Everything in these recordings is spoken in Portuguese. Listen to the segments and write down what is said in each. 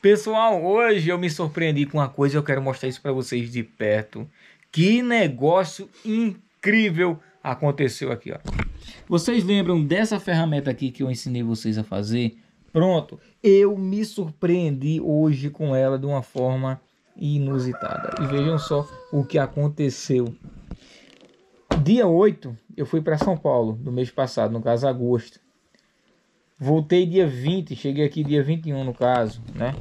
Pessoal, hoje eu me surpreendi com uma coisa e eu quero mostrar isso para vocês de perto. Que negócio incrível aconteceu aqui, ó. Vocês lembram dessa ferramenta aqui que eu ensinei vocês a fazer? Pronto, eu me surpreendi hoje com ela de uma forma inusitada. E vejam só o que aconteceu. Dia 8, eu fui para São Paulo, do mês passado, no caso agosto. Voltei dia 20, cheguei aqui dia 21 no caso, né?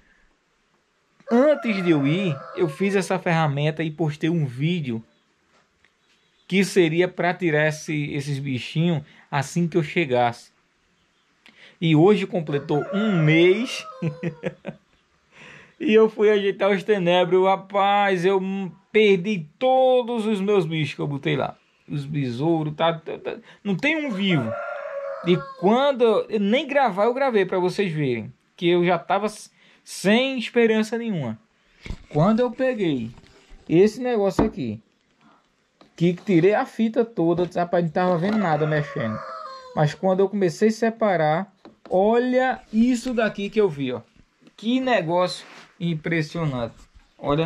Antes de eu ir, eu fiz essa ferramenta e postei um vídeo que seria para tirar esses bichinhos assim que eu chegasse. E hoje completou um mês e eu fui ajeitar os tenébrios. Rapaz, eu perdi todos os meus bichos que eu botei lá. Os besouros, não tem um vivo. E quando eu nem gravar, eu gravei para vocês verem que eu já estava sem esperança nenhuma. Quando eu peguei esse negócio aqui, que tirei a fita toda, rapaz, não estava vendo nada mexendo. Mas quando eu comecei a separar, olha isso daqui que eu vi, ó. Que negócio impressionante. Olha.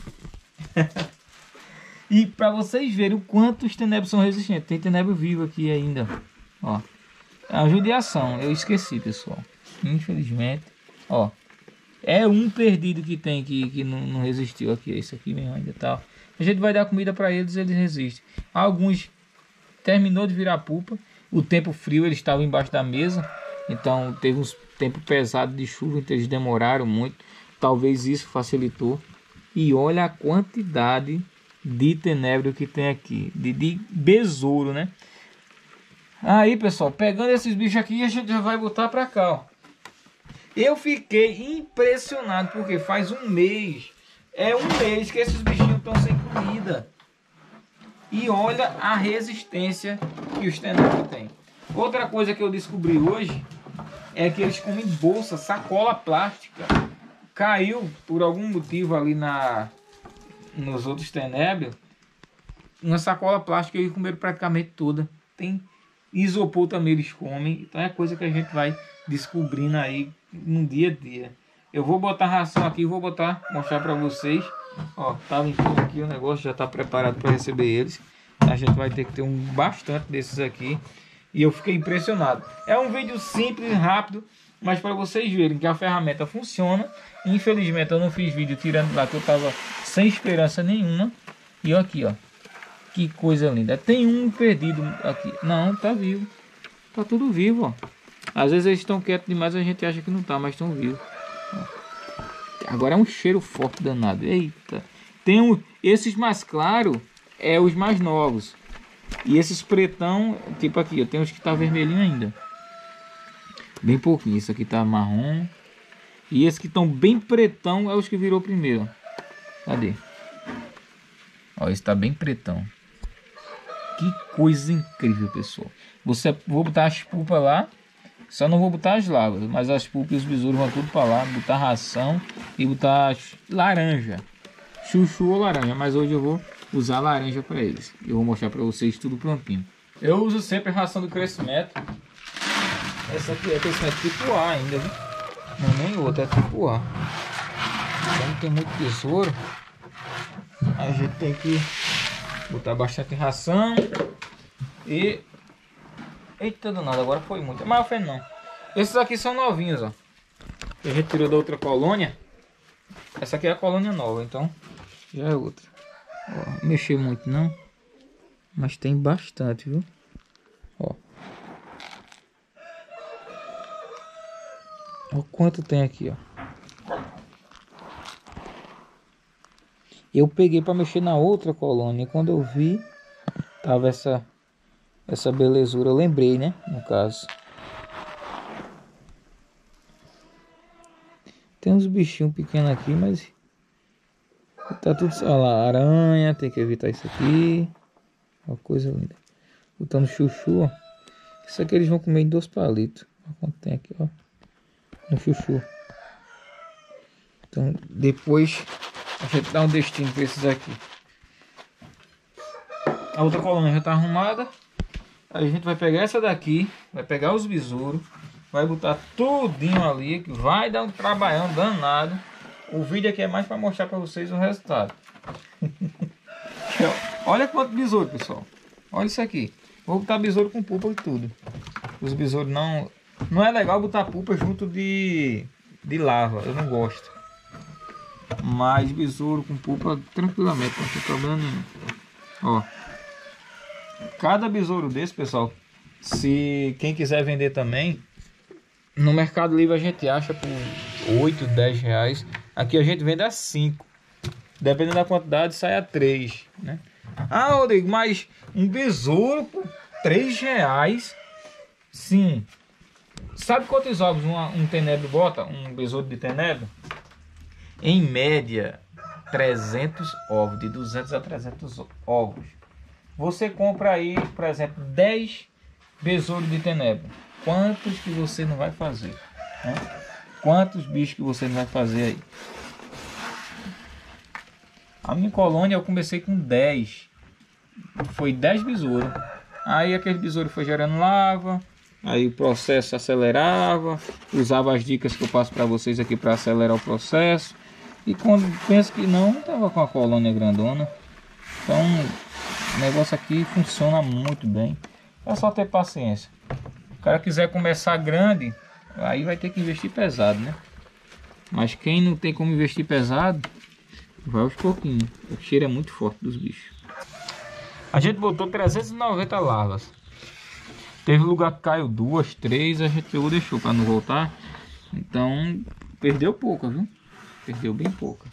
E para vocês verem o quanto os tenébrios são resistentes. Tem tenebro vivo aqui ainda, ó. É uma judiação, eu esqueci, pessoal. Infelizmente, ó. É um perdido que tem que não resistiu aqui. Esse aqui mesmo ainda tá. A gente vai dar comida para eles, eles resistem. Alguns terminou de virar pupa. O tempo frio, eles estavam embaixo da mesa. Então teve uns tempo pesado de chuva, então eles demoraram muito. Talvez isso facilitou. E olha a quantidade de tenebro que tem aqui. De besouro, né? Aí, pessoal, pegando esses bichos aqui, a gente já vai botar para cá, ó. Eu fiquei impressionado porque faz um mês. É um mês que esses bichinhos estão sem comida. E olha a resistência que os tenebros têm. Outra coisa que eu descobri hoje é que eles comem bolsa, sacola plástica. Caiu por algum motivo ali nos outros tenébrios. Uma sacola plástica e comeram praticamente toda. Tem isopor também eles comem. Então é coisa que a gente vai descobrindo aí no dia a dia. Eu vou botar ração aqui, vou mostrar para vocês. Ó, tá limpando aqui o negócio, já tá preparado para receber eles. A gente vai ter que ter bastante desses aqui. E eu fiquei impressionado. É um vídeo simples, rápido, mas para vocês verem que a ferramenta funciona. Infelizmente eu não fiz vídeo tirando lá que eu tava sem esperança nenhuma. E aqui, ó, que coisa linda. Tem um perdido aqui. Não, tá vivo. Tá tudo vivo, ó. Às vezes eles estão quietos demais, a gente acha que não tá, mas estão vivos. Agora é um cheiro forte danado. Eita. Tem esses mais claros, é os mais novos. E esses pretão, tipo aqui, eu tenho os que tá vermelhinho ainda. Bem pouquinho. Esse aqui tá marrom. E esses que estão bem pretão é os que virou primeiro. Cadê? Ó, esse tá bem pretão. Que coisa incrível, pessoal. Vou botar as pulpas lá. Só não vou botar as larvas, mas as pulpas e os besouros vão tudo para lá. Botar ração e botar laranja. Chuchu ou laranja, mas hoje eu vou usar laranja para eles. Eu vou mostrar para vocês tudo prontinho. Eu uso sempre ração do crescimento. Essa aqui é crescimento tipo A ainda, viu? Não é nem outra, é tipo A. Como tem muito besouro, a gente tem que botar bastante ração. E... eita danado, agora foi muito. Mas foi não. Esses aqui são novinhos, ó. Que a gente tirou da outra colônia. Essa aqui é a colônia nova, então já é outra. Ó, não mexeu muito não. Mas tem bastante, viu? Ó. Olha quanto tem aqui, ó. Eu peguei para mexer na outra colônia. Quando eu vi, tava essa belezura. Eu lembrei, né? No caso. Tem uns bichinhos pequenos aqui, mas tá tudo... olha lá, aranha. Tem que evitar isso aqui. Uma coisa linda. Botando chuchu, ó. Isso aqui eles vão comer em 2 palitos. Olha quanto tem aqui, ó. No chuchu. Então, depois a gente dá um destino para esses aqui. A outra colônia já tá arrumada. Aí a gente vai pegar essa daqui, vai pegar os besouros vai botar tudinho ali, que vai dar um trabalhão danado. O vídeo aqui é mais para mostrar para vocês o resultado. Olha quanto besouro, pessoal. Olha isso aqui. Vou botar besouro com pulpa e tudo. Os besouros não é legal botar pulpa junto de lava. Eu não gosto. Mas besouro com pulpa tranquilamente, não tem problema nenhum. Ó. Cada besouro desse, pessoal, se quem quiser vender também, no Mercado Livre a gente acha por 8, 10 reais. Aqui a gente vende a 5. Dependendo da quantidade, sai a 3, né? Ah, Rodrigo, mas um besouro por 3 reais? Sim. Sabe quantos ovos um tenebro bota? Um besouro de tenebro? Em média, 300 ovos. De 200 a 300 ovos. Você compra aí, por exemplo, 10 besouros de tenebro. Quantos que você não vai fazer, né? Quantos bichos que você não vai fazer aí? A minha colônia eu comecei com 10. Foi 10 besouros. Aí aquele besouro foi gerando lava. Aí o processo acelerava. Usava as dicas que eu passo para vocês aqui para acelerar o processo. E quando penso que não estava com a colônia grandona. Então o negócio aqui funciona muito bem. É só ter paciência. O cara quiser começar grande, aí vai ter que investir pesado, né? Mas quem não tem como investir pesado, vai aos pouquinhos. O cheiro é muito forte dos bichos. A gente botou 390 larvas. Teve lugar que caiu 2, 3, a gente deixou para não voltar. Então perdeu pouca, viu? Perdeu bem pouca.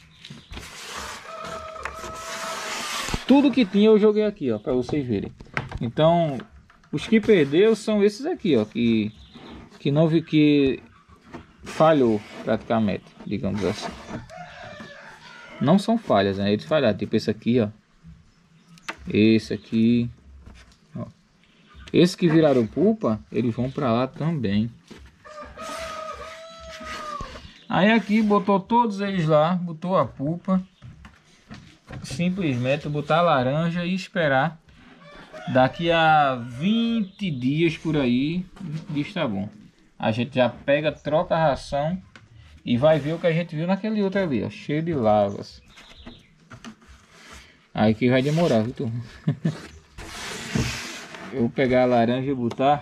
Tudo que tinha eu joguei aqui, ó, para vocês verem. Então os que perdeu são esses aqui, ó, que não vi, que falhou praticamente, digamos assim. Não são falhas, né? Eles falharam, tipo esse aqui, ó. Esse aqui, ó. Esses que viraram pulpa, eles vão para lá também. Aí aqui botou todos eles lá, botou a pulpa. Simplesmente botar a laranja e esperar. Daqui a 20 dias por aí, 20 dias tá bom. A gente já pega, troca a ração e vai ver o que a gente viu naquele outro ali, ó, cheio de lavas. Aí que vai demorar, viu, turma? Eu vou pegar a laranja e botar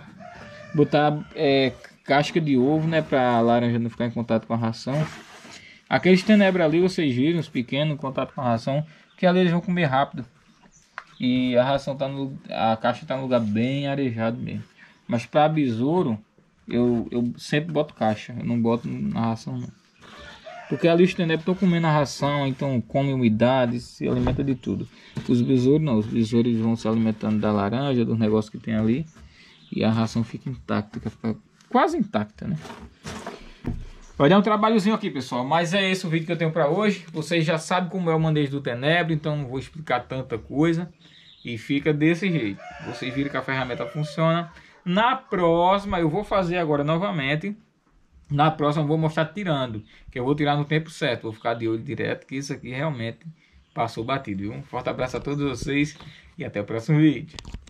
casca de ovo, né, pra a laranja não ficar em contato com a ração. Aqueles tenebra ali, vocês viram, os pequenos em contato com a ração, que ali eles vão comer rápido. E a ração tá a caixa tá no lugar bem arejado mesmo. Mas para besouro, eu sempre boto caixa, eu não boto na ração não. Porque ali os tenebros estão comendo a ração, então come umidade, se alimenta de tudo. Os besouros não, os besouros vão se alimentando da laranja, dos negócios que tem ali. E a ração fica intacta, fica quase intacta, né? Vai dar um trabalhozinho aqui, pessoal, mas é esse o vídeo que eu tenho para hoje. Vocês já sabem como é o manejo do tenebro, então não vou explicar tanta coisa. E fica desse jeito. Vocês viram que a ferramenta funciona. Na próxima, eu vou fazer agora novamente. Na próxima eu vou mostrar tirando, que eu vou tirar no tempo certo. Vou ficar de olho direto, que isso aqui realmente passou batido, viu? Um forte abraço a todos vocês e até o próximo vídeo.